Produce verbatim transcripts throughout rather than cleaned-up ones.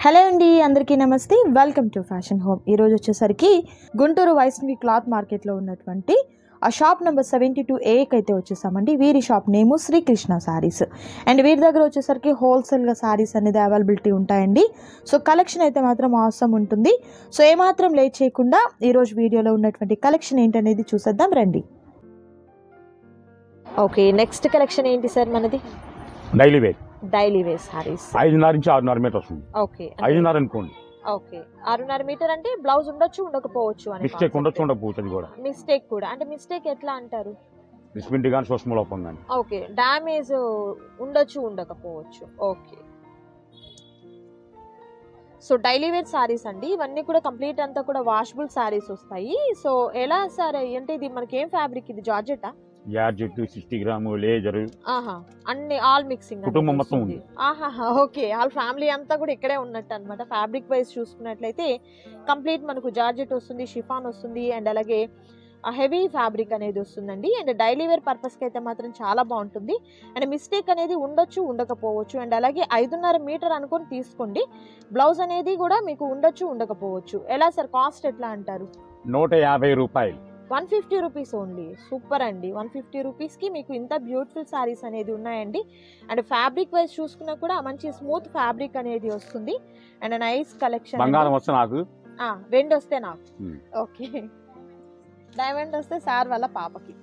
Hello అండి, అందరికీ నమస్తే. Welcome to fashion home. ఈరోజు వచ్చేసరికి గుంటూరు వైష్ణవి క్లాత్ మార్కెట్లో ఉన్నటువంటి ఆ షాప్ నెంబర్ సెవెంటీ టూ ఏకి అయితే వచ్చేసామండి. వీరి shop name Srikrishna sarees. And వీరి దగ్గర వచ్చేసరికి హోల్సేల్గా శారీస్ అనేది అవైలబిలిటీ ఉంటాయండి. సో కలెక్షన్ అయితే మాత్రం అవసరం ఉంటుంది. సో ఏమాత్రం లేట్ చేయకుండా ఈరోజు వీడియోలో ఉన్నటువంటి కలెక్షన్ ఏంటనేది చూసేద్దాం రండి. ఓకే, నెక్స్ట్ కలెక్షన్ ఏంటి సార్ మనది? Daily wear daily wear sarees. ఐదున్నర నుంచి ఆరున్నర మీటర్ వస్తుంది. ఓకే, ఐదున్నర అనుకోండి. ఓకే, ఆరున్నర మీటర్ అంటే బ్లౌజ్ ఉండొచ్చు ఉండకపోవచ్చు అని. మిస్టేక్ ఉండొచ్చు ఉండకపోవచ్చు. అది కూడా మిస్టేక్ కూడా అంటే మిస్టేక్ ఎట్లా అంటారు? డిస్ప్రింట్ కానీ సూక్ష్మ లోపం కానీ. ఓకే, డ్యామేజ్ ఉండొచ్చు ఉండకపోవచ్చు. Okay, so daily wear sarees అండి ఇవన్నీ కూడా కంప్లీట్ అంతా కూడా వాషబుల్ సారీస్ వస్తాయి. సో ఎలా సార్ అంటే ఇది మనకి ఏం ఫ్యాబ్రిక్? ఇది జార్జెటా? జార్జెట్, సిక్స్టీ గ్రాము లేజర్, ఆహా, అన్ని ఆల్ మిక్సింగ్ కుటుంబం మొత్తం ఉంది. ఆహా, ఓకే, ఆల్ ఫ్యామిలీ అంతా కూడా ఇక్కడే ఉన్నట్టు అనమాట. ఫ్యాబ్రిక్ వైజ్ చూసుకున్నట్లయితే కంప్లీట్ మనకు జార్జెట్ వస్తుంది, షిఫాన్ వస్తుంది, అండ్ అలాగే హెవీ ఫ్యాబ్రిక్ అనేది వస్తుందండి. అండ్ డైలీ వేర్ పర్పస్కి అయితే మాత్రం చాలా బాగుంటుంది. అండ్ మిస్టేక్ అనేది ఉండొచ్చు ఉండకపోవచ్చు. అండ్ అలాగే ఐదున్నర మీటర్ అనుకొని తీసుకోండి. బ్లౌజ్ అనేది కూడా మీకు ఉండొచ్చు ఉండకపోవచ్చు. ఎలా సార్ కాస్ట్ ఎట్లా అంటారు? నూట యాభై రూపాయలు. One fifty rupees only. Super అండి, వన్ ఫిఫ్టీ రూపీస్కి మీకు ఇంత బ్యూటిఫుల్ శారీస్ అనేది ఉన్నాయండి. అండ్ ఫ్యాబ్రిక్ వైజ్ చూసుకున్నా కూడా మంచి స్మూత్ ఫ్యాబ్రిక్ అనేది వస్తుంది. And nice collection. బంగారం వస్తే నాకు, రెండు వస్తే నాకు. ఓకే, డైమండ్ వస్తే సార్ వాళ్ళ పాపకి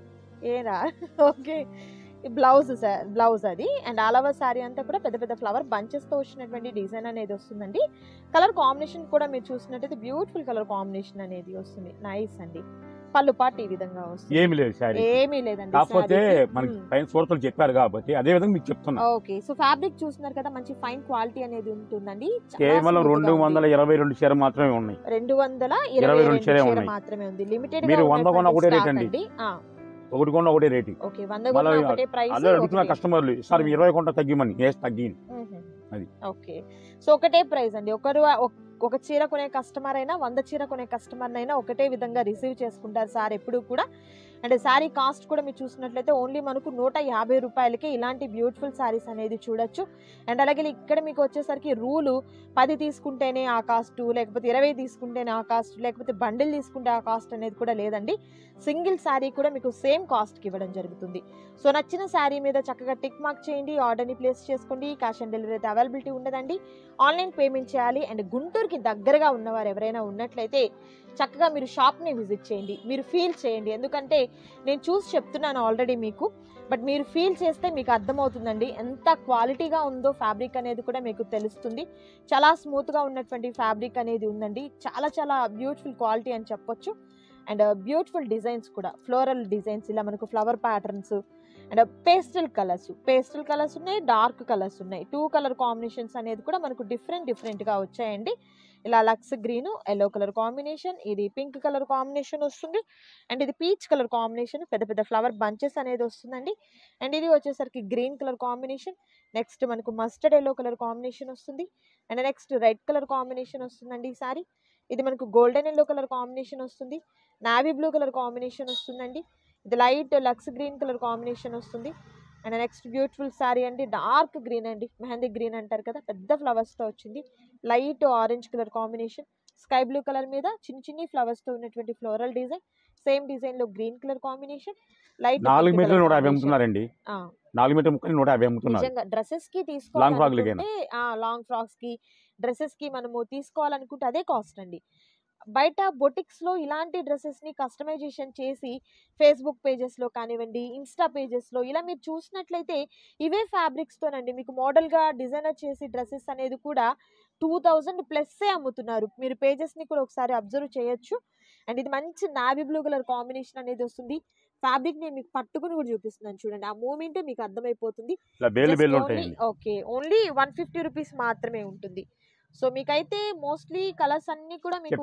ఏరా. ఓకే, బ్లౌజ్ సార్ బ్లౌజ్ అది. అండ్ ఆల్ ఓవర్ శారీ అంతా కూడా పెద్ద పెద్ద ఫ్లవర్ బంచెస్తో వచ్చినటువంటి డిజైన్ అనేది వస్తుందండి. కలర్ కాంబినేషన్ కూడా మీరు చూసినట్టయితే బ్యూటిఫుల్ కలర్ కాంబినేషన్ అనేది వస్తుంది. నైస్ అండి. పళ్ళు పాటు ఈ విధంగా వస్తుంది. ఏమి లేదు సారీ, ఏమీ లేదండి. కాకపోతే మనకి పైన సూరతలు చెప్పారు కాబట్టి అదే విధంగా మీకు చెప్తున్నా. ఓకే, సో ఫ్యాబ్రిక్ చూస్తున్నారు కదా, మంచి ఫైన్ క్వాలిటీ అనేది ఉంటుందండి. కేవలం రెండు వందల ఇరవై రెండు చీర మాత్రమే ఉన్నాయి. రెండు వందల ఇరవై రెండు చీర మాత్రమే ఉంది. లిమిటెడ్. మీరు వంద కొన్న ఒకటే రేట్ అండి, ఒకటి కొన్న ఒకటే రేటు. ఓకే, వంద కొన్న ఒకటే ప్రైస్. అదే అడుగుతున్న కస్టమర్లు, సార్ మీ ఇరవై కొంట తగ్గిమని. వేసి తగ్గి అది. ఓకే, సో ఒకటే ప్రైస్ అండి. ఒకరు ఒక చీర కొనే కస్టమర్ అయినా వంద చీర కొనే కస్టమర్ అయినా ఒకటే విధంగా రిసీవ్ చేసుకుంటారు సార్ ఎప్పుడు కూడా. అండ్ శారీ కాస్ట్ కూడా మీరు చూసినట్లయితే ఓన్లీ మనకు నూట యాభై రూపాయలకే ఇలాంటి బ్యూటిఫుల్ శారీస్ అనేది చూడొచ్చు. అండ్ అలాగే ఇక్కడ మీకు వచ్చేసరికి రూలు పది తీసుకుంటేనే ఆ కాస్ట్, లేకపోతే ఇరవై తీసుకుంటేనే ఆ కాస్ట్, లేకపోతే బండిల్ తీసుకుంటే ఆ కాస్ట్ అనేది కూడా లేదండి. సింగిల్ శారీ కూడా మీకు సేమ్ కాస్ట్కి ఇవ్వడం జరుగుతుంది. సో నచ్చిన శారీ మీద చక్కగా టిక్ మార్క్ చేయండి, ఆర్డర్ని ప్లేస్ చేసుకోండి. క్యాష్ ఆన్ డెలివరీ అయితే అవైలబిలిటీ ఉండదండి, ఆన్లైన్ పేమెంట్ చేయాలి. అండ్ గుంటూరుకి దగ్గరగా ఉన్నవారు ఎవరైనా ఉన్నట్లయితే చక్కగా మీరు షాప్ని విజిట్ చేయండి, మీరు ఫీల్ చేయండి. ఎందుకంటే నేను చూసి చెప్తున్నాను ఆల్రెడీ మీకు, బట్ మీరు ఫీల్ చేస్తే మీకు అర్థమవుతుందండి ఎంత క్వాలిటీగా ఉందో ఫ్యాబ్రిక్ అనేది కూడా మీకు తెలుస్తుంది. చాలా స్మూత్గా ఉన్నటువంటి ఫ్యాబ్రిక్ అనేది ఉందండి. చాలా చాలా బ్యూటిఫుల్ క్వాలిటీ అని చెప్పొచ్చు. అండ్ బ్యూటిఫుల్ డిజైన్స్ కూడా, ఫ్లోరల్ డిజైన్స్, ఇలా మనకు flower patterns and pastel colours pastel colours ఉన్నాయి, డార్క్ కలర్స్ ఉన్నాయి. టూ కలర్ కాంబినేషన్స్ అనేది కూడా మనకు డిఫరెంట్ డిఫరెంట్గా వచ్చాయండి. ఇలా లక్స్ గ్రీన్, ఎల్లో కలర్ కాంబినేషన్, ఇది పింక్ కలర్ కాంబినేషన్ వస్తుంది. అండ్ ఇది పీచ్ కలర్ కాంబినేషన్, పెద్ద పెద్ద ఫ్లవర్ బంచెస్ అనేది వస్తుందండి. అండ్ ఇది వచ్చేసరికి గ్రీన్ కలర్ కాంబినేషన్. నెక్స్ట్ మనకు మస్టర్డ్ ఎల్లో కలర్ కాంబినేషన్ వస్తుంది. And next red colour combination వస్తుందండి ఈ సారీ. ఇది మనకు గోల్డెన్ ఎల్లో కలర్ కాంబినేషన్ వస్తుంది. నావీ బ్లూ కలర్ కాంబినేషన్ వస్తుందండి. ఇది లైట్ లక్స్ గ్రీన్ కలర్ కాంబినేషన్ వస్తుంది. అండ్ నెక్స్ట్ బ్యూటిఫుల్ శారీ అండి, డార్క్ గ్రీన్ అండి, మెహందీ గ్రీన్ అంటారు కదా, పెద్ద ఫ్లవర్స్తో వచ్చింది. Light orange colour combination, sky blue colour మీద చిన్న చిన్ని ఫ్లవర్స్తో ఉన్నటువంటి ఫ్లోరల్ డిజైన్. సేమ్ డిజైన్ లో గ్రీన్ కలర్ కాంబినేషన్. లైట్ నాలుగు మీటర్లు నూట యాభై అమ్ముతున్నారండి. నాలుగు మీటర్ ముక్కలు నూట యాభై అమ్ముతున్నారు. నిజంగా డ్రెస్సెస్ కి తీసుకోవాలనుకుంటే, లాంగ్ ఫ్రాక్స్ కి డ్రెస్సెస్ కి మనము తీసుకోవాలనుకుంటే అదే కాస్ట్ అండి. బయట బొటిక్స్లో ఇలాంటి డ్రెస్సెస్ని కస్టమైజేషన్ చేసి ఫేస్బుక్ పేజెస్లో కానివ్వండి, ఇన్స్టా పేజెస్లో ఇలా మీరు చూసినట్లయితే ఇవే ఫ్యాబ్రిక్స్తోనండి మీకు మోడల్గా డిజైనర్ చేసి డ్రెస్సెస్ అనేది కూడా టూ థౌజండ్ ప్లస్సే అమ్ముతున్నారు. మీరు పేజెస్ని కూడా ఒకసారి అబ్జర్వ్ చేయొచ్చు. అండ్ ఇది మంచి నావీ బ్లూ కలర్ కాంబినేషన్ అనేది వస్తుంది. ఫ్యాబ్రిక్ నేను మీకు పట్టుకుని కూడా చూపిస్తున్నాను చూడండి, ఆ మూమెంట్ మీకు అర్థమైపోతుంది. Okay, only one fifty rupees మాత్రమే ఉంటుంది. సో మీకైతే మోస్ట్లీ కలర్స్ అన్ని కూడా మీకు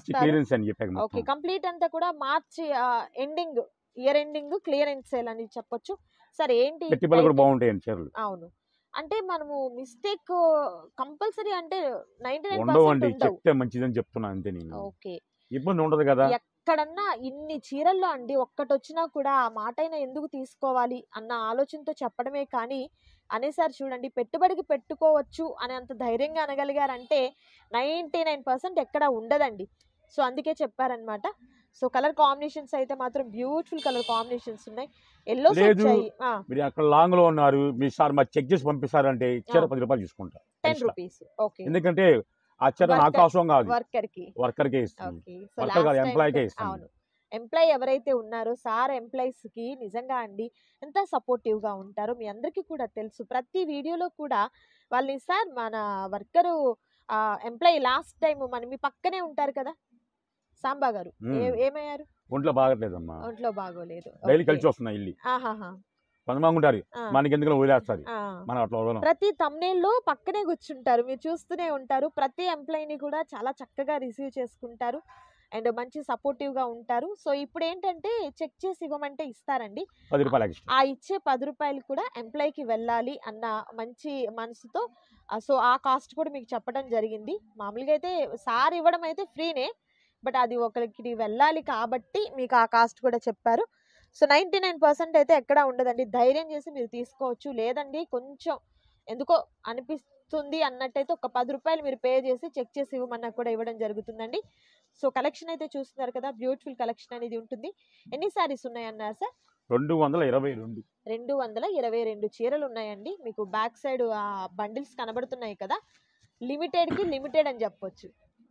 ఓకే, కంప్లీట్ అంతా కూడా March ending, year ending clearance sale అని చెప్పొచ్చు. సరే ఏంటి అవును అంటే మనము మిస్టేక్ కంపల్సరీ అంటే నైన్టీ నైన్ మంచిదని చెప్తున్నా అంతే నేను. ఓకే, ఇబ్బంది ఉండదు కదా. ఎక్కడన్నా ఇన్ని చీరల్లో అండి ఒక్కటి వచ్చినా కూడా ఆ మాట అయినా ఎందుకు తీసుకోవాలి అన్న ఆలోచనతో చెప్పడమే కానీ అనేసారి చూడండి. పెట్టుబడికి పెట్టుకోవచ్చు అని అంత ధైర్యంగా అనగలిగారంటే నైంటీ నైన్ పర్సెంట్ ఎక్కడ ఉండదండి. సో అందుకే చెప్పారనమాట. సో కలర్ కాంబినేషన్స్ అయితే మాత్రం బ్యూటిఫుల్ కలర్ కాంబినేషన్స్ ఉన్నాయి. ఎల్లోస్ లేదు వచ్చాయి. మీరు అక్కడ లాంగ్ లో ఉన్నారు, మీ సార్ మరి చెక్ చేసి పంపిస్తారంటే చీర పది రూపాయలు తీసుకుంటా టెన్ extra. రూపీస్. ఓకే. ఎందుకంటే ఆ చీర నాకు వర్కర్ అవసరం కాదు, వర్కర్ కి. వర్కర్కే ఇస్తుంది, ఓకే. సో వర్కర్ కాదు లాస్ట్ ఎంప్లాయీకే టైం ఇస్తాను. అవును. ఎంప్లాయీ ఎవరైతే ఉన్నారో సార్ ఎంప్లాయీస్ కి నిజంగా అండి ఎంత సపోర్టివ్ గా ఉంటారో మీ అందరికీ కూడా తెలుసు. ప్రతి వీడియోలో కూడా వాళ్ళని సార్ మన వర్కరు ఎంప్లాయీ లాస్ట్ టైం మన మీ పక్కనే ఉంటారు కదా సాంబా గారు, ఏ మ్మ్. ఏమయ్యారు? ఒంట్లో బాగట్లేదమ్మా, ఒంట్లో బాగోలేదు. Daily okay. కలిసి వస్తున్నాయి ఇల్లు ఆహాహా. కొంతమంది ఉంటారు ఆ, మనకి ఎందుకు వదిలేస్తారు, ఆ. మనం అట్లా వదలం. ప్రతి తమ్నేల్లో పక్కనే కూర్చుంటారు, మీరు చూస్తూనే ఉంటారు. ప్రతి ఎంప్లాయీని కూడా చాలా చక్కగా రిసీవ్ చేసుకుంటారు అండ్ మంచి సపోర్టివ్ గా ఉంటారు. సో ఇప్పుడు ఏంటంటే చెక్ చేసి ఇవ్వమంటే ఇస్తారండి. పది రూపాయలు ఎక్స్ట్రా. ఆ ఇచ్చే పది రూపాయలు కూడా ఎంప్లాయీకి వెళ్ళాలి అన్న మంచి మనసుతో ఆ, సో ఆ కాస్ట్ కూడా మీకు చెప్పడం జరిగింది. మామూలుగా అయితే సార్ ఇవ్వడం అయితే ఫ్రీనే, బట్ అది ఒకరికి వెళ్ళాలి కాబట్టి మీకు ఆ కాస్ట్ కూడా చెప్పారు. సో నైంటీ నైన్ పర్సెంట్ అయితే ఎక్కడా ఉండదండి, ధైర్యం చేసి మీరు తీసుకోవచ్చు. లేదండి కొంచెం ఎందుకో అనిపిస్తుంది అన్నట్టయితే ఒక పది రూపాయలు మీరు పే చేసి చెక్ చేసి ఇవ్వమన్నా కూడా ఇవ్వడం జరుగుతుందండి. సో కలెక్షన్ అయితే చూస్తున్నారు కదా, బ్యూటిఫుల్ కలెక్షన్ అనేది ఉంటుంది. ఎన్ని సారీస్ ఉన్నాయన్నారు సార్? రెండు వందల ఇరవై రెండు రెండు వందల ఇరవై రెండు చీరలు ఉన్నాయండి. మీకు బ్యాక్ సైడ్ ఆ బండిల్స్ కనబడుతున్నాయి కదా, లిమిటెడ్ కి లిమిటెడ్ అని చెప్పొచ్చు.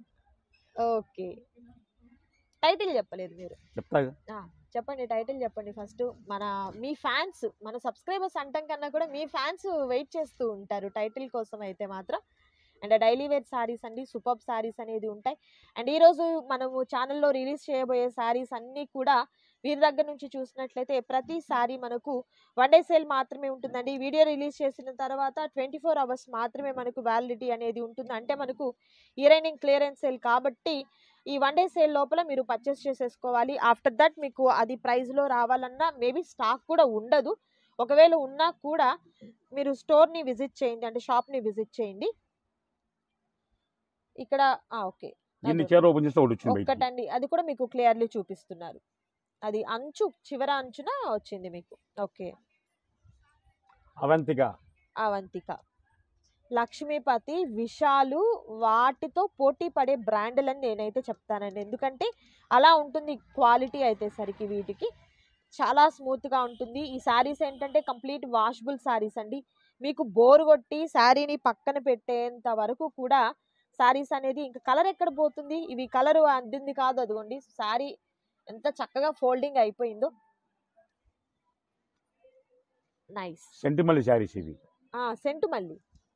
ఓకే. టైటిల్ చెప్పలేదు మీరు. చెప్తా ఆ, చెప్పండి టైటిల్ చెప్పండి ఫస్ట్. మన మీ ఫ్యాన్స్, మన సబ్స్క్రైబర్స్ అంటాం కన్నా కూడా మీ ఫ్యాన్స్ వెయిట్ చేస్తూ ఉంటారు టైటిల్ కోసం అయితే మాత్రం. అండ్ డైలీ వేర్ సారీస్ అండి, సూపర్ సారీస్ అనేది ఉంటాయి. అండ్ ఈరోజు మనము ఛానల్లో రిలీజ్ చేయబోయే సారీస్ అన్నీ కూడా వీరి దగ్గర నుంచి చూసినట్లయితే ప్రతి సారీ మనకు వన్ డే సేల్ మాత్రమే ఉంటుందండి. వీడియో రిలీజ్ చేసిన తర్వాత ట్వంటీ ఫోర్ అవర్స్ మాత్రమే మనకు వ్యాలిడిటీ అనేది ఉంటుంది. అంటే మనకు ఇయర్ క్లియరెన్స్ సేల్ కాబట్టి ఈ వన్ డే సేల్ లోపల మీరు పర్చేస్ చేసేసుకోవాలి. ఆఫ్టర్ దట్ మీకు అది ప్రైస్లో రావాలన్నా మేబీ స్టాక్ కూడా ఉండదు. ఒకవేళ ఉన్నా కూడా మీరు స్టోర్ని విజిట్ చేయండి, అంటే షాప్ని విజిట్ చేయండి. ఇక్కడ ఓకే దీన్ని చీర ఓపెన్ చేస్తే ఒకటి వచ్చింది బయటికి. ఒక్కటండి, అది కూడా మీకు క్లియర్లీ చూపిస్తున్నారు. అది అంచు చివర అంచున వచ్చింది మీకు. ఓకే. అవంతిక అవంతిక, లక్ష్మీపతి, విశాలు వాటితో పోటీ పడే బ్రాండ్లని నేనైతే చెప్తానండి. ఎందుకంటే అలా ఉంటుంది క్వాలిటీ అయితే సరికి వీటికి చాలా స్మూత్గా ఉంటుంది. ఈ శారీస్ ఏంటంటే కంప్లీట్ వాషబుల్ శారీస్ అండి. మీకు బోర్ కొట్టి శారీని పక్కన పెట్టేంత వరకు కూడా శారీస్ అనేది ఇంకా కలర్ ఎక్కడ పోతుంది, ఇవి కలర్ అందింది కాదు. అదిగోండి శారీ ఎంత చక్కగా ఫోల్డింగ్ అయిపోయిందో. నైస్. సెంటిమల్లి శారీస్ ఇవి. సెంటు మల్లి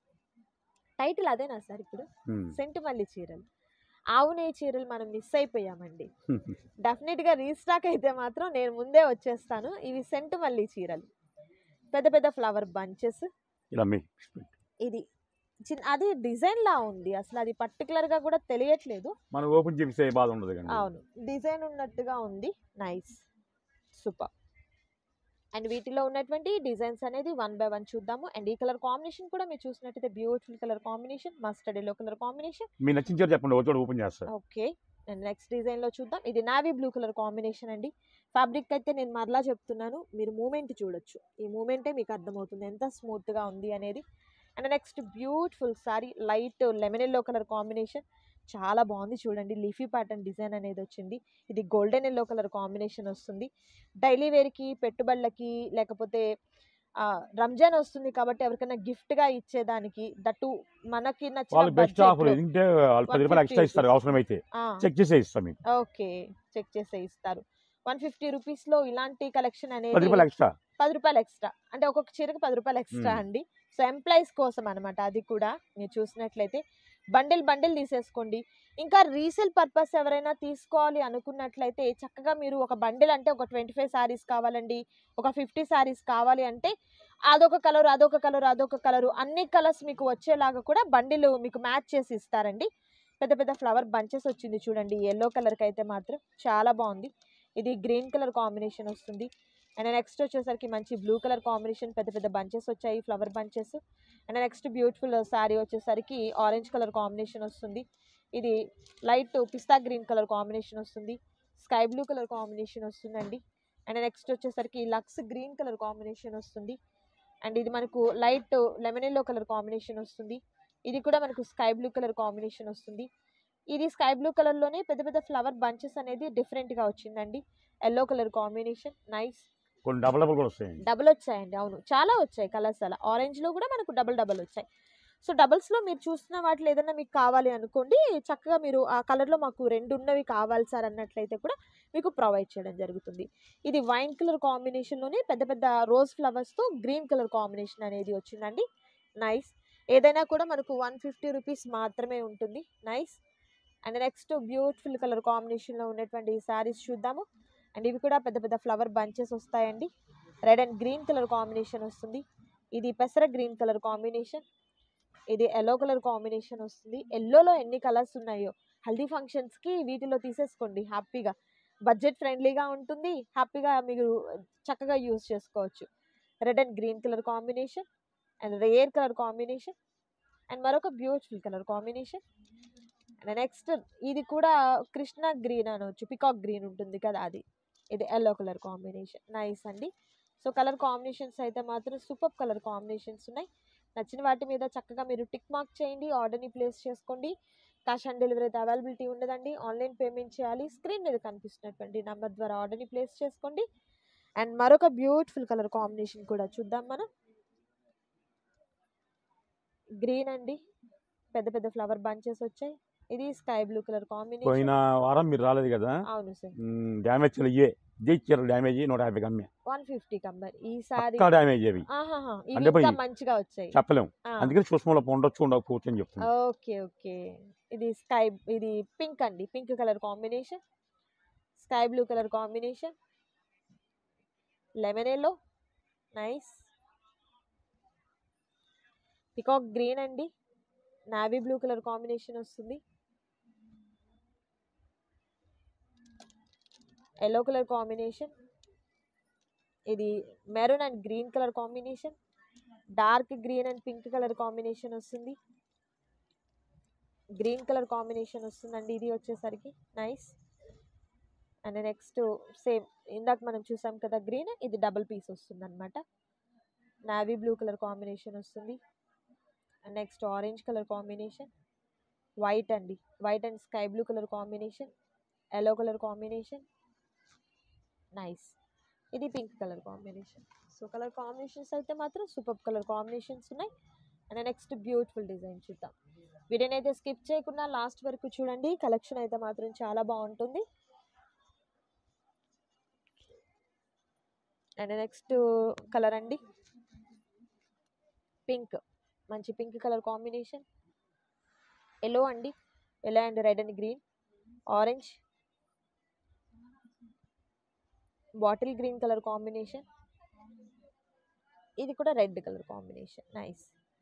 టైటిల్ అదేనా సార్ ఇప్పుడు? సెంటు మల్లి చీరలు, ఆవునే చీరలు మనం మిస్ అయిపోయామండి. డెఫినెట్గా రీస్టాక్ అయితే మాత్రం నేను ముందే వచ్చేస్తాను. ఇవి సెంటు మల్లి చీరలు, పెద్ద పెద్ద ఫ్లవర్ బంచెస్. ఇలా మీ ఇది చిన్న అది డిజైన్ లా ఉంది, అసలు అది పర్టికులర్ గా కూడా తెలియట్లేదు. మనం ఓపెన్ చేస్తే బాధ ఉండదు కానీ. అవును, డిజైన్ ఉన్నట్టుగా ఉంది. Nice, super. అండ్ వీటిలో ఉన్నటువంటి డిజైన్స్ అనేది వన్ బై వన్ చూద్దాము. అండ్ ఈ కలర్ కాంబినేషన్ కూడా మీరు చూసినట్టయితే beautiful colour combination, mustard yellow colour combination. మీ నచ్చిన చీర చెప్పండి, ఒకటి ఓపెన్ చేస్తారు. ఓకే. అండ్ నెక్స్ట్ డిజైన్ లో చూద్దాం. ఇది నావీ బ్లూ కలర్ కాంబినేషన్ అండి. ఫ్యాబ్రిక్ అయితే నేను మరలా చెప్తున్నాను, మీరు మూమెంట్ చూడొచ్చు, ఈ మూమెంటే మీకు అర్థమవుతుంది ఎంత స్మూత్ గా ఉంది అనేది. And next beautiful sari, light lemon yellow colour combination, చాలా బాగుంది చూడండి. లీఫీ ప్యాటర్న్ డిజైన్ అనేది వచ్చింది. ఇది గోల్డెన్ ఎల్లో కలర్ కాంబినేషన్ వస్తుంది. డైలీ వేర్కి, పెట్టుబడులకి, లేకపోతే రంజాన్ వస్తుంది కాబట్టి ఎవరికైనా గిఫ్ట్గా ఇచ్చేదానికి, దట్టు మనకి నచ్చిన బెస్ట్ ఆఫర్ ఏంటంటే వాళ్ళు పది రూపాయలు ఎక్స్ట్రా ఇస్తారు అవసరమైతే, చెక్ చేసే ఇస్తాం మీకు. ఓకే, చెక్ చేసే ఇస్తారు. వన్ ఫిఫ్టీ రూపీస్ లో ఇలాంటి కలెక్షన్ అనేది పది రూపాయలు ఎక్స్ట్రా, పది రూపాయలు ఎక్స్ట్రా అంటే ఒక్కొక్క చీరకు పది రూపాయలు ఎక్స్ట్రా అండి. సో ఎంప్లాయీస్ కోసం అనమాట. అది కూడా మీరు చూసినట్లయితే బండిల్ బండిల్ తీసేసుకోండి. ఇంకా రీసేల్ పర్పస్ ఎవరైనా తీసుకోవాలి అనుకున్నట్లయితే చక్కగా మీరు ఒక బండిల్ అంటే ఒక ట్వంటీ ఫైవ్ శారీస్ కావాలండి, ఒక ఫిఫ్టీ శారీస్ కావాలి అంటే అదొక కలర్ అదొక కలర్ అదొక కలరు అన్ని కలర్స్ మీకు వచ్చేలాగా కూడా బండిల్ మీకు మ్యాచ్ చేసి ఇస్తారండి. పెద్ద పెద్ద ఫ్లవర్ బంచెస్ వచ్చింది చూడండి. ఎల్లో కలర్కి అయితే మాత్రం చాలా బాగుంది. ఇది గ్రీన్ కలర్ కాంబినేషన్ వస్తుంది. అండ్ నెక్స్ట్ వచ్చేసరికి మంచి బ్లూ కలర్ కాంబినేషన్, పెద్ద పెద్ద బంచెస్ వచ్చాయి, flower bunches. And next beautiful sari వచ్చేసరికి ఆరెంజ్ కలర్ కాంబినేషన్ వస్తుంది. ఇది light pista green colour combination వస్తుంది, స్కై బ్లూ కలర్ కాంబినేషన్ వస్తుందండి. అండ్ నెక్స్ట్ వచ్చేసరికి లక్స్ గ్రీన్ కలర్ కాంబినేషన్ వస్తుంది. అండ్ ఇది మనకు light lemon yellow colour combination వస్తుంది. ఇది కూడా మనకు స్కై బ్లూ కలర్ కాంబినేషన్ వస్తుంది. ఇది స్కై బ్లూ కలర్ లోనే పెద్ద పెద్ద ఫ్లవర్ బంచెస్ అనేది డిఫరెంట్ గా వచ్చిందండి. Yellow colour combination nice. కొన్ని డబల్ డబల్ కూడా వస్తాయి. డబుల్ వచ్చాయండి, అవును చాలా వచ్చాయి కలర్స్. అలా ఆరెంజ్ లో కూడా మనకు డబుల్ డబుల్ వచ్చాయి. సో డబల్స్ లో మీరు చూస్తున్న వాటిలో ఏదైనా మీకు కావాలి అనుకోండి, చక్కగా మీరు ఆ కలర్ లో మాకు రెండు ఉన్నవి కావాలి సార్ అన్నట్లయితే కూడా మీకు ప్రొవైడ్ చేయడం జరుగుతుంది. ఇది వైన్ కలర్ కాంబినేషన్ లోనే పెద్ద పెద్ద రోజ్ ఫ్లవర్స్ తో గ్రీన్ కలర్ కాంబినేషన్ అనేది వచ్చిందండి. నైస్. ఏదైనా కూడా మనకు వన్ ఫిఫ్టీ రూపీస్ మాత్రమే ఉంటుంది. Nice. And next beautiful colour combination లో ఉన్నటువంటి శారీస్ చూద్దాము. అండ్ ఇవి కూడా పెద్ద పెద్ద ఫ్లవర్ బంచెస్ వస్తాయండి. Red and green colour combination వస్తుంది. ఇది పెసర గ్రీన్ కలర్ కాంబినేషన్. ఇది ఎల్లో కలర్ కాంబినేషన్ వస్తుంది. ఎల్లోలో ఎన్ని కలర్స్ ఉన్నాయో హల్దీ ఫంక్షన్స్ కి వీటిలో తీసేసుకోండి హ్యాపీగా. బడ్జెట్ ఫ్రెండ్లీగా ఉంటుంది, హ్యాపీగా మీరు చక్కగా యూజ్ చేసుకోవచ్చు. Red and green colour combination and rare colour combination and మరొక beautiful colour combination. And next ఇది కూడా కృష్ణ గ్రీన్ అనవచ్చు, పికాక్ గ్రీన్ ఉంటుంది కదా అది. ఇది ఎల్లో కలర్ కాంబినేషన్ నైస్ అండి. సో కలర్ కాంబినేషన్స్ అయితే మాత్రం సూపర్ కలర్ కాంబినేషన్స్ ఉన్నాయి. నచ్చిన వాటి మీద చక్కగా మీరు టిక్ మార్క్ చేయండి, ఆర్డర్ని ప్లేస్ చేసుకోండి. క్యాష్ ఆన్ డెలివరీ అయితే అవైలబిలిటీ ఉండదండి, ఆన్లైన్ పేమెంట్ చేయాలి. స్క్రీన్ మీద కనిపిస్తున్నటువంటి నెంబర్ ద్వారా ఆర్డర్ని ప్లేస్ చేసుకోండి. అండ్ మరొక బ్యూటిఫుల్ కలర్ కాంబినేషన్ కూడా చూద్దాం మనం. గ్రీన్ అండి, పెద్ద పెద్ద ఫ్లవర్ బంచెస్ వచ్చాయి. ఇది స్కై బ్లూ కలర్ కాంబినేషన్. పోయిన వారం మీరు రాలేదు కదా, అవును సార్. డ్యామేజ్ ఇయ్యే ఇచ్చారు. డ్యామేజ్ నూట యాభై కమ్మే, వన్ ఫిఫ్టీ కంబర్ ఈసారి డ్యామేజ్ అవి ఆహాహా, ఇవి అంటే ఇంకా మంచిగా వచ్చాయి. చెప్పలేము. ఆ, అందుకని సూక్ష్మంలో ఉండొచ్చు ఉండకపోవచ్చు అని చెప్తున్నాను. Okay okay. ఇది స్కై ఇది పింక్ అండి, pink colour combination, sky blue colour combination, lemon yellow nice, peacock green అండి, నావీ బ్లూ కలర్ కాంబినేషన్ వస్తుంది, ఎల్లో కలర్ కాంబినేషన్, ఇది maroon and green colour combination, dark green and pink colour combination వస్తుంది, green colour combination వస్తుందండి ఇది వచ్చేసరికి nice. And next same ఇందాక మనం చూసాం కదా గ్రీన్, ఇది డబుల్ పీస్ వస్తుంది అనమాట. నావీ బ్లూ కలర్ కాంబినేషన్ వస్తుంది. And next orange colour combination, white అండి, white and sky blue colour combination, yellow colour combination nice. ఇది pink colour combination. So colour combinations అయితే మాత్రం సూపర్ కలర్ కాంబినేషన్స్ ఉన్నాయి. And next beautiful design చూద్దాం. వీడియోని అయితే skip చేయకుండా లాస్ట్ వరకు చూడండి, కలెక్షన్ అయితే మాత్రం చాలా బాగుంటుంది. అండ్ నెక్స్ట్ కలర్ అండి పింక్, మంచి పింక్ కలర్ కాంబినేషన్, ఎల్లో అండి, yellow and red and green, orange, bottle green colour combination, ఇది కూడా red colour combination nice,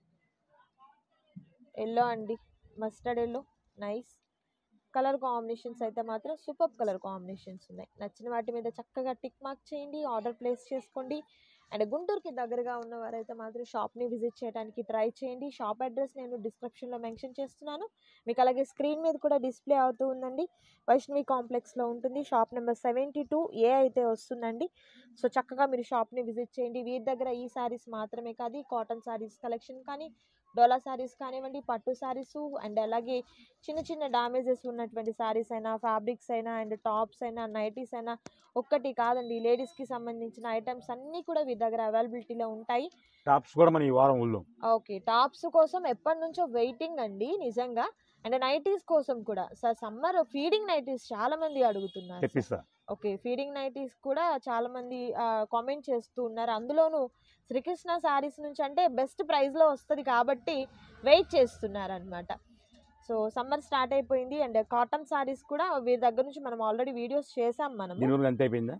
yellow అండి, mustard yellow nice. Colour combinations అయితే మాత్రం సూపర్ కలర్ కాంబినేషన్స్ ఉన్నాయి. నచ్చిన వాటి మీద చక్కగా టిక్ మార్క్ చేయండి, ఆర్డర్ ప్లేస్ చేసుకోండి. అండ్ గుంటూరుకి దగ్గరగా ఉన్నవారైతే మాత్రం షాప్ని విజిట్ చేయడానికి ట్రై చేయండి. షాప్ అడ్రస్ నేను డిస్క్రిప్షన్లో మెన్షన్ చేస్తున్నాను, మీకు అలాగే స్క్రీన్ మీద కూడా డిస్ప్లే అవుతూ ఉందండి. వైష్ణవి కాంప్లెక్స్లో ఉంటుంది, shop number seventy two A అయితే వస్తుందండి. సో చక్కగా మీరు షాప్ని విజిట్ చేయండి. వీరి దగ్గర ఈ శారీస్ మాత్రమే కాదు, కాటన్ శారీస్ కలెక్షన్ కానీ, డోలా శారీస్ కానివ్వండి, పట్టు శారీస్ అండ్ అలాగే చిన్న చిన్న డామేజెస్ ఉన్నటువంటి శారీస్ అయినా, ఫ్యాబ్రిక్స్ అయినా, అండ్ టాప్స్ అయినా, నైటీస్ అయినా, ఒక్కటి కాదండి లేడీస్కి సంబంధించిన ఐటమ్స్ అన్నీ కూడా వీరి దగ్గర అవైలబిలిటీలో ఉంటాయి. టాప్స్ కూడా మన ఈ వారం ఊళ్ళో ఓకే, టాప్స్ కోసం ఎప్పటి నుంచో వెయిటింగ్ అండి నిజంగా. అండ్ నైటీస్ కోసం కూడా సార్, సమ్మర్ ఫీడింగ్ నైటీస్ చాలా మంది అడుగుతున్నారు. తెప్పిస్తా. ఓకే, ఫీడింగ్ నైటీస్ కూడా చాలా మంది కామెంట్ చేస్తూ ఉన్నారు. అందులోనూ శ్రీకృష్ణ శారీస్ నుంచి అంటే బెస్ట్ ప్రైస్లో వస్తుంది కాబట్టి వెయిట్ చేస్తున్నారు అనమాట. సో సమ్మర్ స్టార్ట్ అయిపోయింది అండ్ కాటన్ శారీస్ కూడా వీరి దగ్గర నుంచి మనం ఆల్రెడీ వీడియోస్ చేసాం మనం. ఎంత అయిపోయిందా?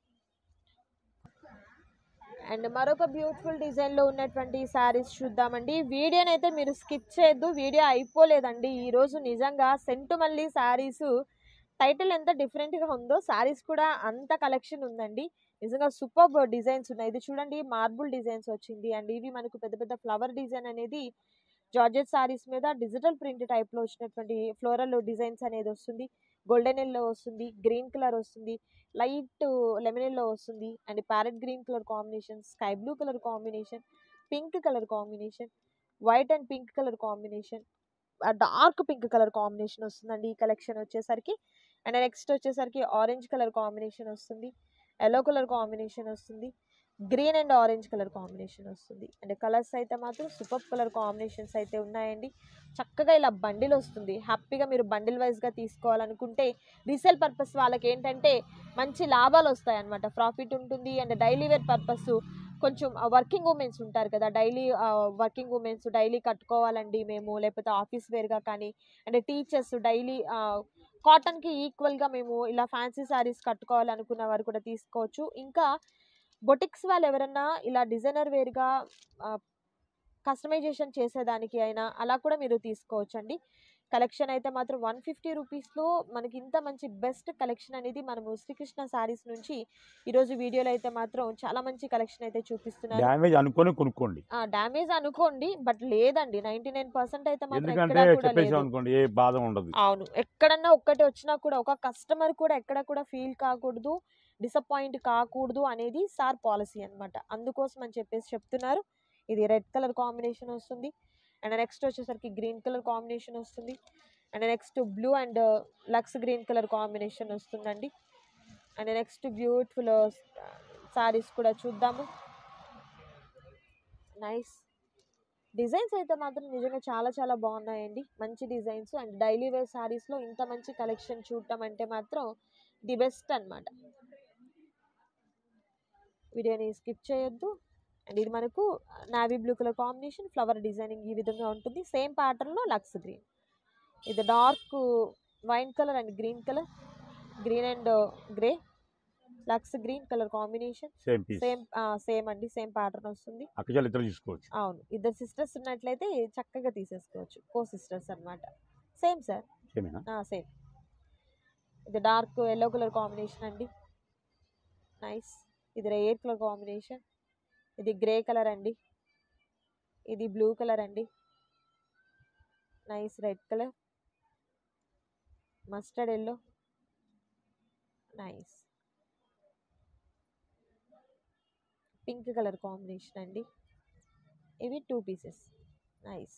అండ్ మరొక బ్యూటిఫుల్ డిజైన్లో ఉన్నటువంటి శారీస్ చూద్దామండి. వీడియోని అయితే మీరు స్కిప్ చేయొద్దు, వీడియో అయిపోలేదండి ఈరోజు. నిజంగా సెంటుమల్లి శారీస్ టైటిల్ ఎంత డిఫరెంట్గా ఉందో శారీస్ కూడా అంత కలెక్షన్ ఉందండి. నిజంగా సూపర్ డిజైన్స్ ఉన్నాయి. ఇది చూడండి, మార్బుల్ డిజైన్స్ వచ్చింది అండ్ ఇవి మనకు పెద్ద పెద్ద ఫ్లవర్ డిజైన్ అనేది జార్జెట్ శారీస్ మీద డిజిటల్ ప్రింట్ టైప్లో వచ్చినటువంటి ఫ్లోరల్ డిజైన్స్ అనేది వస్తుంది. గోల్డెన్ ఎల్లో వస్తుంది, గ్రీన్ కలర్ వస్తుంది, లైట్ లెమన్ ఎల్లో వస్తుంది and parrot green colour combination, sky blue colour combination, pink colour combination, white and pink colour combination, dark pink colour combination వస్తుందండి ఈ collection వచ్చేసరికి. And next వచ్చేసరికి orange colour combination వస్తుంది, yellow colour combination వస్తుంది, green and orange colour combination వస్తుంది. And colours అయితే మాత్రం super colour combinations అయితే ఉన్నాయండి. చక్కగా ఇలా బండిల్ వస్తుంది. హ్యాపీగా మీరు బండిల్ వైజ్గా తీసుకోవాలనుకుంటే రీసేల్ పర్పస్ వాళ్ళకి ఏంటంటే మంచి లాభాలు వస్తాయి అన్నమాట, ప్రాఫిట్ ఉంటుంది. అండ్ డైలీ వేర్ పర్పస్ కొంచెం వర్కింగ్ ఉమెన్స్ ఉంటారు కదా, డైలీ వర్కింగ్ ఉమెన్స్ డైలీ కట్టుకోవాలండి మేము, లేకపోతే ఆఫీస్ వేర్గా కానీ, అంటే టీచర్స్ డైలీ కాటన్కి ఈక్వల్గా మేము ఇలా ఫ్యాన్సీ శారీస్ కట్టుకోవాలనుకున్న వారు కూడా తీసుకోవచ్చు. ఇంకా బొటిక్స్ వాళ్ళు ఎవరన్నా ఇలా డిజైనర్ వేర్గా కస్టమైజేషన్ చేసేదానికి అయినా అలా కూడా మీరు తీసుకోవచ్చు అండి. కలెక్షన్ అయితే మాత్రం వన్ ఫిఫ్టీ రూపీస్లో మనకి ఇంత మంచి బెస్ట్ కలెక్షన్ అనేది మనము శ్రీకృష్ణ శారీస్ నుంచి ఈరోజు వీడియోలో అయితే మాత్రం చాలా మంచి కలెక్షన్ అయితే చూపిస్తున్నారు. డ్యామేజ్ అనుకొని కొనుక్కోండి. డ్యామేజ్ అనుకోండి, బట్ లేదండి నైన్టీ నైన్ పర్సెంట్ అయితే మాత్రం ఎందుకంటే ఎక్కడా కూడా చెప్పేసి లేదు. అనుకోండి ఏ బాధ ఉండదు. అవును, ఎక్కడన్నా ఒక్కటి వచ్చినా కూడా ఒక కస్టమర్ కూడా ఎక్కడ కూడా ఫీల్ కాకూడదు, డిసప్పాయింట్ కాకూడదు అనేది సార్ పాలసీ అన్నమాట. అందుకోసం అని చెప్పేసి చెప్తున్నారు. ఇది రెడ్ కలర్ కాంబినేషన్ వస్తుంది. అండ్ నెక్స్ట్ వచ్చేసరికి గ్రీన్ కలర్ కాంబినేషన్ వస్తుంది. అండ్ నెక్స్ట్ బ్లూ అండ్ లక్స్ గ్రీన్ కలర్ కాంబినేషన్ వస్తుందండి. అండ్ నెక్స్ట్ బ్యూటిఫుల్ సారీస్ కూడా చూద్దాము. నైస్ డిజైన్స్ అయితే మాత్రం నిజంగా చాలా చాలా బాగున్నాయండి, మంచి డిజైన్స్. అండ్ డైలీ వేర్ సారీస్లో ఇంత మంచి కలెక్షన్ చూడటం అంటే మాత్రం ది బెస్ట్ అన్నమాట. వీడియోని స్కిప్ చేయొద్దు. అండ్ ఇది మనకు navy blue colour combination, flower designing ఈ విధంగా ఉంటుంది. సేమ్ ప్యాటర్న్లో లక్స్ గ్రీన్, ఇది dark wine colour and green colour, green and grey, లక్స్ green colour combination. Same piece, same same అండి, సేమ్ ప్యాటర్న్ వస్తుంది. అక్కజాలు ఇద్దరు తీసుకోవచ్చు. అవును, ఇద్దరు సిస్టర్స్ ఉన్నట్లయితే చక్కగా తీసేసుకోవచ్చు, కో సిస్టర్స్ అన్నమాట. సేమ్ సార్, సేమేనా? సేమ్. ఇది డార్క్ ఎల్లో కలర్ కాంబినేషన్ అండి, నైస్. ఇది రెడ్ కలర్ కాంబినేషన్, ఇది గ్రే కలర్ అండి, ఇది బ్లూ కలర్ అండి, nice. Red colour, mustard yellow, nice. Pink colour combination అండి, ఇవి two pieces, nice.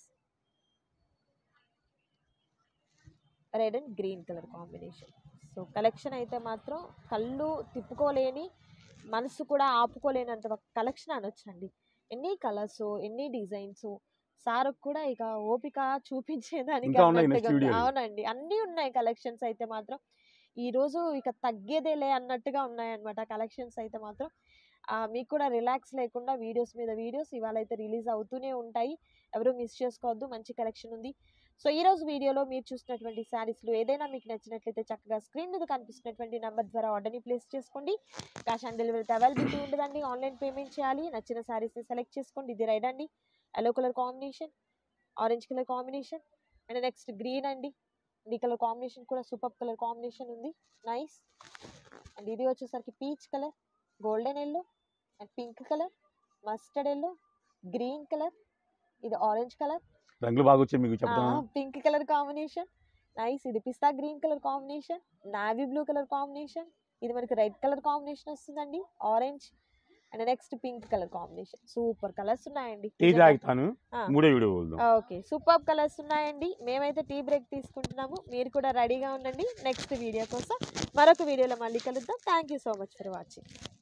Red and green colour combination. So collection అయితే మాత్రం కళ్ళు తిప్పుకోలేని, మనసు కూడా ఆపుకోలేనంత కలెక్షన్ అనొచ్చండి. ఎన్ని కలర్స్, ఎన్ని డిజైన్స్, సార్ కూడా ఇక ఓపిక చూపించేదానికి అన్నట్టుగా. అవునండి, అన్నీ ఉన్నాయి కలెక్షన్స్ అయితే మాత్రం. ఈరోజు ఇక తగ్గేదేలే అన్నట్టుగా ఉన్నాయన్నమాట కలెక్షన్స్ అయితే మాత్రం. మీకు కూడా రిలాక్స్ లేకుండా వీడియోస్ మీద వీడియోస్ ఇవాళ అయితే రిలీజ్ అవుతూనే ఉంటాయి, ఎవరు మిస్ చేసుకోవద్దు, మంచి కలెక్షన్ ఉంది. సో ఈరోజు వీడియోలో మీరు చూసినటువంటి శారీస్లో ఏదైనా మీకు నచ్చినట్లయితే చక్కగా స్క్రీన్ మీద కనిపిస్తున్నటువంటి నెంబర్ ద్వారా ఆర్డర్ని ప్లేస్ చేసుకోండి. క్యాష్ ఆన్ డెలివరీ అవైలబిలిటీ ఉండదండి, ఆన్లైన్ పేమెంట్ చేయాలి. నచ్చిన శారీస్ని సెలెక్ట్ చేసుకోండి. ఇది రెడ్ అండి, yellow colour combination, orange colour combination, and next green అండి. ఈ కలర్ కాంబినేషన్ కూడా సూపర్ కలర్ కాంబినేషన్ ఉంది, నైస్. అండ్ ఇది వచ్చేసరికి peach colour, golden yellow and pink colour, mustard yellow, green colour, ఇది ఆరెంజ్ కలర్, రంగులు బాగా వచ్చాయి మీకు చెప్తాను. Pink colour combination, nice. ఇది pista green colour combination, navy blue colour combination, ఇది మనకి రెడ్ కలర్ కాంబినేషన్ వస్తుందండి, orange and next pink colour combination. Super colours ఉన్నాయండి. టీ తాగుతాను, మూడో వీడియో. ఓకే, సూపర్ కలర్స్ ఉన్నాయండి. మేమైతే టీ బ్రేక్ తీసుకుంటున్నాము, మీరు కూడా రెడీగా ఉండండి నెక్స్ట్ వీడియో కోసం. మరొక వీడియోలో మళ్ళీ కలుద్దాం. Thank you so much for watching.